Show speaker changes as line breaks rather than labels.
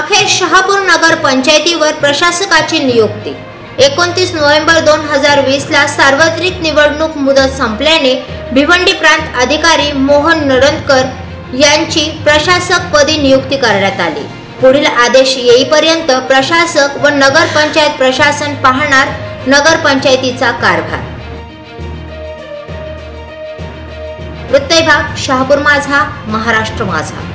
अखेर शहापूर नगर पंचायतीवर प्रशासकाची नियुक्ती। 29 नोव्हेंबर 2020 ला सार्वत्रिक निवडणूक मुदत संपल्याने भिवंडी प्रांत अधिकारी मोहन नरंदकर यांची प्रशासक पदी नियुक्ती करण्यात आली। पुढील आदेश येईपर्यंत प्रशासक व नगर पंचायत प्रशासन पाहणार नगर पंचायतीचा कारभार। वृत्त विभाग, शहापूर माझा, महाराष्ट्र माझा।